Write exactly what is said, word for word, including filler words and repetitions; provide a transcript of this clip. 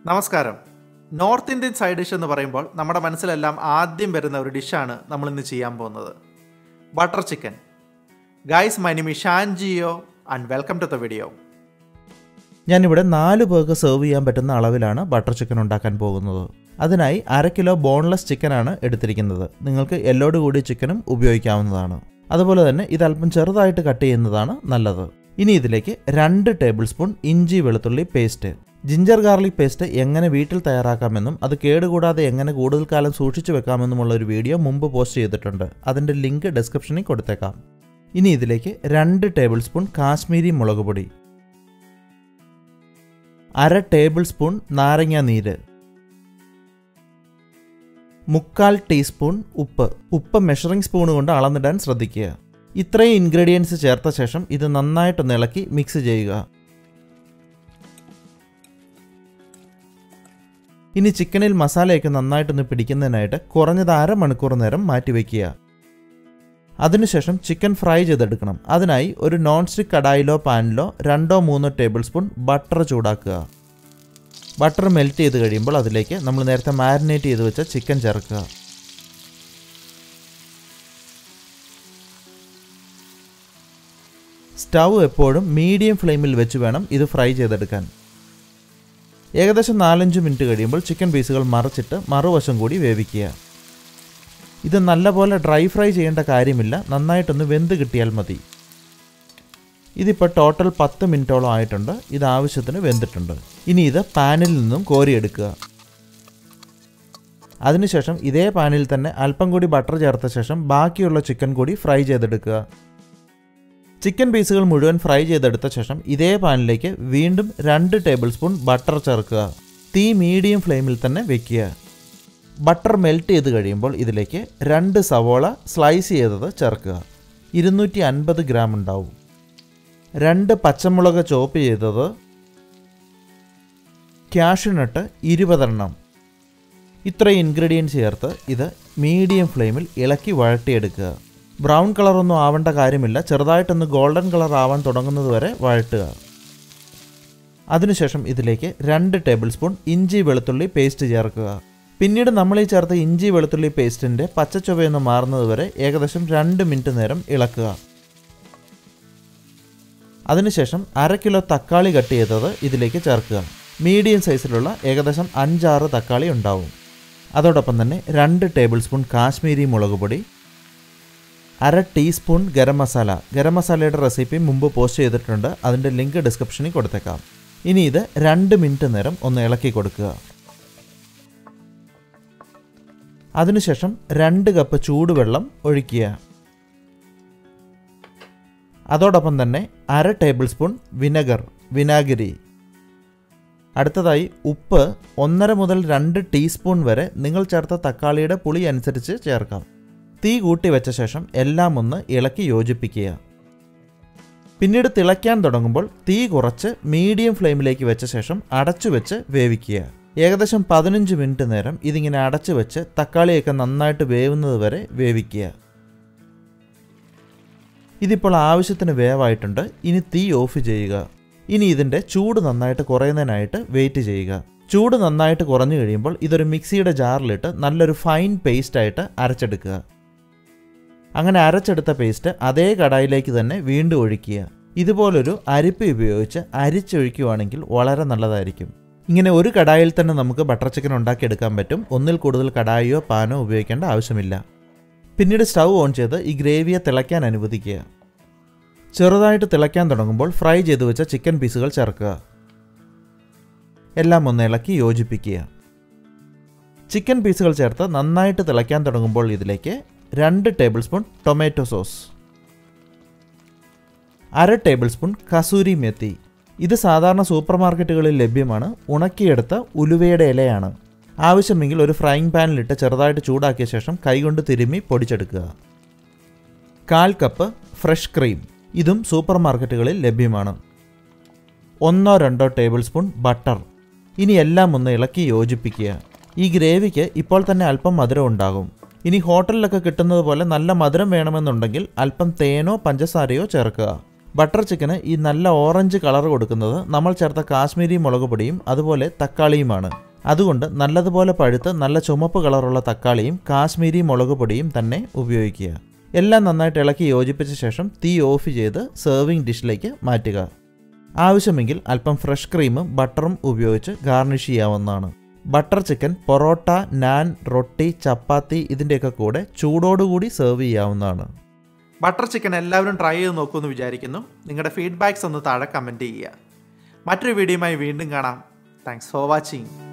നമസ്കാരം. North Indian side dish എന്ന് പറയുമ്പോൾ നമ്മുടെ മനസ്സിലെല്ലാം ആദ്യം വരുന്ന ഒരു ഡിഷാണ് നമ്മൾ ഇന്ന് ചെയ്യാൻ പോകുന്നത്, butter chicken. Guys, my name is Shaan Geo and welcome to the video. ഞാനിവിടെ നാല് പേർക്ക് സെർവ് ചെയ്യാൻ പറ്റുന്ന അളവിലാണ് ബട്ടർ ചിക്കൻ ഉണ്ടാക്കാൻ പോകുന്നത്. അതിനായി അര കിലോ ബോൺലെസ് ചിക്കനാണ് എടുത്തിരിക്കുന്നത്. നിങ്ങൾക്ക് എല്ലോട് കൂടി ചിക്കനും ഉപയോഗിക്കാവുന്നതാണ്. അതുപോലെ തന്നെ ഇത് അല്പം ചെറുതായിട്ട് കട്ട് ചെയ്യുന്നതാണ് നല്ലത്. ഇനി ഇതിലേക്ക് രണ്ട് ടേബിൾ സ്പൂൺ ഇഞ്ചി വെളുത്തുള്ളി പേസ്റ്റ്. ജിഞ്ചർ ഗാർലിക് പേസ്റ്റ് എങ്ങനെ വീട്ടിൽ തയ്യാറാക്കാമെന്നും അത് കേടുകൂടാതെ എങ്ങനെ കൂടുതൽ കാലം സൂക്ഷിച്ചു വെക്കാമെന്നുമുള്ള ഒരു വീഡിയോ മുമ്പ് പോസ്റ്റ് ചെയ്തിട്ടുണ്ട്. അതിൻ്റെ ലിങ്ക് ഡിസ്ക്രിപ്ഷനിൽ കൊടുത്തേക്കാം. ഇനി ഇതിലേക്ക് രണ്ട് ടേബിൾ സ്പൂൺ കാശ്മീരി മുളക് പൊടി, അര ടേബിൾ സ്പൂൺ നാരങ്ങ നീര്, മുക്കാൽ ടീസ്പൂൺ ഉപ്പ്. ഉപ്പ് മെഷറിംഗ് സ്പൂൺ കൊണ്ട് അളന്നിടാൻ ശ്രദ്ധിക്കുക. ഇത്രയും ഇൻഗ്രീഡിയൻസ് ചേർത്ത ശേഷം ഇത് നന്നായിട്ടൊന്ന് ഇളക്കി മിക്സ് ചെയ്യുക. ഇനി ചിക്കനിൽ മസാലയൊക്കെ നന്നായിട്ടൊന്ന് പിടിക്കുന്നതിനായിട്ട് കുറഞ്ഞത് അരമണിക്കൂർ നേരം മാറ്റിവെക്കുക. അതിനുശേഷം ചിക്കൻ ഫ്രൈ ചെയ്തെടുക്കണം. അതിനായി ഒരു നോൺ സ്റ്റിക്ക് കടായിലോ പാനിലോ രണ്ടോ മൂന്നോ ടേബിൾ സ്പൂൺ ബട്ടർ ചൂടാക്കുക. ബട്ടർ മെൽറ്റ് ചെയ്ത് കഴിയുമ്പോൾ അതിലേക്ക് നമ്മൾ നേരത്തെ മാരിനേറ്റ് ചെയ്ത് വെച്ച ചിക്കൻ ചേർക്കുക. സ്റ്റൗ എപ്പോഴും മീഡിയം ഫ്ലെയിമിൽ വെച്ച് വേണം ഇത് ഫ്രൈ ചെയ്തെടുക്കാൻ. ഏകദേശം നാലഞ്ച് മിനിറ്റ് കഴിയുമ്പോൾ ചിക്കൻ പീസുകൾ മറിച്ചിട്ട് മറുവശം കൂടി വേവിക്കുക. ഇത് നല്ലപോലെ ഡ്രൈ ഫ്രൈ ചെയ്യേണ്ട കാര്യമില്ല, നന്നായിട്ടൊന്ന് വെന്ത് കിട്ടിയാൽ മതി. ഇതിപ്പോൾ ടോട്ടൽ പത്ത് മിനിറ്റോളം ആയിട്ടുണ്ട്. ഇത് ആവശ്യത്തിന് വെന്തിട്ടുണ്ട്. ഇനി ഇത് പാനിൽ നിന്നും കോരിയെടുക്കുക. അതിനുശേഷം ഇതേ പാനിൽ തന്നെ അല്പം കൂടി ബട്ടർ ചേർത്ത ശേഷം ബാക്കിയുള്ള ചിക്കൻ കൂടി ഫ്രൈ ചെയ്തെടുക്കുക. ചിക്കൻ പീസുകൾ മുഴുവൻ ഫ്രൈ ചെയ്തെടുത്ത ശേഷം ഇതേ പാനിലേക്ക് വീണ്ടും രണ്ട് ടേബിൾ സ്പൂൺ ബട്ടർ ചേർക്കുക. തീ മീഡിയം ഫ്ലെയിമിൽ തന്നെ വെക്കുക. ബട്ടർ മെൽറ്റ് ചെയ്ത് കഴിയുമ്പോൾ ഇതിലേക്ക് രണ്ട് സവോള സ്ലൈസ് ചെയ്തത് ചേർക്കുക. ഇരുന്നൂറ്റി അൻപത് ഗ്രാം ഉണ്ടാവും. രണ്ട് പച്ചമുളക് ചോപ്പ് ചെയ്തത്, കാഷ്യൂനട്ട് ഇരുപതെണ്ണം. ഇത്രയും ഇൻഗ്രീഡിയൻസ് ചേർത്ത് ഇത് മീഡിയം ഫ്ലെയിമിൽ ഇളക്കി വഴട്ടിയെടുക്കുക. ബ്രൗൺ കളറൊന്നും ആവേണ്ട കാര്യമില്ല, ചെറുതായിട്ടൊന്ന് ഗോൾഡൻ കളർ ആവാൻ തുടങ്ങുന്നത് വരെ വഴട്ടുക. അതിനുശേഷം ഇതിലേക്ക് രണ്ട് ടേബിൾ സ്പൂൺ ഇഞ്ചി വെളുത്തുള്ളി പേസ്റ്റ് ചേർക്കുക. പിന്നീട് നമ്മൾ ഈ ചേർത്ത ഇഞ്ചി വെളുത്തുള്ളി പേസ്റ്റിൻ്റെ പച്ചച്ചുവയൊന്ന് മാറുന്നത് വരെ ഏകദേശം രണ്ട് മിനിറ്റ് നേരം ഇളക്കുക. അതിനുശേഷം അര കിലോ തക്കാളി കട്ട് ചെയ്തത് ഇതിലേക്ക് ചേർക്കുക. മീഡിയം സൈസിലുള്ള ഏകദേശം അഞ്ചാറ് തക്കാളി ഉണ്ടാവും. അതോടൊപ്പം തന്നെ രണ്ട് ടേബിൾ സ്പൂൺ കാശ്മീരി മുളക് പൊടി, അര ടീസ്പൂൺ ഗരം മസാല. ഗരം മസാലയുടെ റെസിപ്പി മുമ്പ് പോസ്റ്റ് ചെയ്തിട്ടുണ്ട്, അതിൻ്റെ ലിങ്ക് ഡിസ്ക്രിപ്ഷനിൽ കൊടുത്തേക്കാം. ഇനി ഇത് രണ്ട് മിനിറ്റ് നേരം ഒന്ന് ഇളക്കി കൊടുക്കുക. അതിനുശേഷം രണ്ട് കപ്പ് ചൂടുവെള്ളം ഒഴിക്കുക. അതോടൊപ്പം തന്നെ അര ടേബിൾ സ്പൂൺ വിനെഗർ വിനാഗിരി. അടുത്തതായി ഉപ്പ് ഒന്നര മുതൽ രണ്ട് ടീസ്പൂൺ വരെ നിങ്ങൾ ചേർത്ത തക്കാളിയുടെ പുളി അനുസരിച്ച് ചേർക്കാം. തീ കൂട്ടി വെച്ച ശേഷം എല്ലാം ഒന്ന് ഇളക്കി യോജിപ്പിക്കുക. പിന്നീട് തിളയ്ക്കാൻ തുടങ്ങുമ്പോൾ തീ കുറച്ച് മീഡിയം ഫ്ലെയിമിലേക്ക് വെച്ച ശേഷം അടച്ചു വെച്ച് വേവിക്കുക. ഏകദേശം പതിനഞ്ച് മിനിറ്റ് നേരം ഇതിങ്ങനെ അടച്ചു വെച്ച് തക്കാളിയൊക്കെ നന്നായിട്ട് വേവുന്നത് വരെ വേവിക്കുക. ഇതിപ്പോൾ ആവശ്യത്തിന് വേവായിട്ടുണ്ട്. ഇനി തീ ഓഫ് ചെയ്യുക. ഇനി ഇതിൻ്റെ ചൂട് നന്നായിട്ട് കുറയുന്നതിനായിട്ട് വെയിറ്റ് ചെയ്യുക. ചൂട് നന്നായിട്ട് കുറഞ്ഞു കഴിയുമ്പോൾ ഇതൊരു മിക്സിയുടെ ജാറിലിട്ട് നല്ലൊരു ഫൈൻ പേസ്റ്റായിട്ട് അരച്ചെടുക്കുക. അങ്ങനെ അരച്ചെടുത്ത പേസ്റ്റ് അതേ കടായിലേക്ക് തന്നെ വീണ്ടും ഒഴിക്കുക. ഇതുപോലൊരു അരിപ്പ ഉപയോഗിച്ച് അരിച്ചൊഴിക്കുകയാണെങ്കിൽ വളരെ നല്ലതായിരിക്കും. ഇങ്ങനെ ഒരു കടായിൽ തന്നെ നമുക്ക് ബട്ടർ ചിക്കൻ ഉണ്ടാക്കിയെടുക്കാൻ പറ്റും. ഒന്നിൽ കൂടുതൽ കടായിയോ പാനോ ഉപയോഗിക്കേണ്ട ആവശ്യമില്ല. പിന്നീട് സ്റ്റൗ ഓൺ ചെയ്ത് ഈ ഗ്രേവിയെ തിളയ്ക്കാൻ അനുവദിക്കുക. ചെറുതായിട്ട് തിളയ്ക്കാൻ തുടങ്ങുമ്പോൾ ഫ്രൈ ചെയ്ത് വെച്ച ചിക്കൻ പീസുകൾ ചേർക്കുക. എല്ലാം ഒന്ന് ഇളക്കി യോജിപ്പിക്കുക. ചിക്കൻ പീസുകൾ ചേർത്ത് നന്നായിട്ട് തിളയ്ക്കാൻ തുടങ്ങുമ്പോൾ ഇതിലേക്ക് രണ്ട് ടേബിൾ സ്പൂൺ ടൊമാറ്റോ സോസ്, അര ടേബിൾ സ്പൂൺ കസൂരി മെത്തി. ഇത് സാധാരണ സൂപ്പർ മാർക്കറ്റുകളിൽ ലഭ്യമാണ്. ഉണക്കിയെടുത്ത ഉലുവയുടെ ഇലയാണ്. ആവശ്യമെങ്കിൽ ഒരു ഫ്രൈയിങ് പാനിലിട്ട് ചെറുതായിട്ട് ചൂടാക്കിയ ശേഷം കൈകൊണ്ട് തിരുമ്മി പൊടിച്ചെടുക്കുക. കാൽ കപ്പ് ഫ്രഷ് ക്രീം. ഇതും സൂപ്പർ മാർക്കറ്റുകളിൽ ലഭ്യമാണ്. ഒന്നോ രണ്ടോ ടേബിൾ സ്പൂൺ ബട്ടർ. ഇനി എല്ലാം ഒന്ന് ഇളക്കി യോജിപ്പിക്കുക. ഈ ഗ്രേവിക്ക് ഇപ്പോൾ തന്നെ അല്പം മധുരം ഉണ്ടാകും. ഇനി ഹോട്ടലിലൊക്കെ കിട്ടുന്നത് പോലെ നല്ല മധുരം വേണമെന്നുണ്ടെങ്കിൽ അല്പം തേനോ പഞ്ചസാരയോ ചേർക്കുക. ബട്ടർ ചിക്കന് ഈ നല്ല ഓറഞ്ച് കളർ കൊടുക്കുന്നത് നമ്മൾ ചേർത്ത കാശ്മീരി മുളക് പൊടിയും അതുപോലെ തക്കാളിയുമാണ്. അതുകൊണ്ട് നല്ലതുപോലെ പഴുത്ത് നല്ല ചുമപ്പ് കളറുള്ള തക്കാളിയും കാശ്മീരി മുളക് പൊടിയും തന്നെ ഉപയോഗിക്കുക. എല്ലാം നന്നായിട്ട് ഇളക്കി യോജിപ്പിച്ച ശേഷം തീ ഓഫ് ചെയ്ത് സെർവിംഗ് ഡിഷിലേക്ക് മാറ്റുക. ആവശ്യമെങ്കിൽ അല്പം ഫ്രഷ് ക്രീമും ബട്ടറും ഉപയോഗിച്ച് ഗാർണിഷ് ചെയ്യാവുന്നതാണ്. ബട്ടർ ചിക്കൻ പൊറോട്ട, നാൻ, റൊട്ടി, ചപ്പാത്തി ഇതിൻ്റെയൊക്കെ കൂടെ ചൂടോടുകൂടി സെർവ് ചെയ്യാവുന്നതാണ്. ബട്ടർ ചിക്കൻ എല്ലാവരും ട്രൈ ചെയ്ത് നോക്കുമെന്ന് വിചാരിക്കുന്നു. നിങ്ങളുടെ ഫീഡ്ബാക്ക്സ് ഒന്ന് താഴെ കമൻറ്റ് ചെയ്യുക. മറ്റൊരു വീഡിയോയുമായി വീണ്ടും കാണാം. Thanks for watching.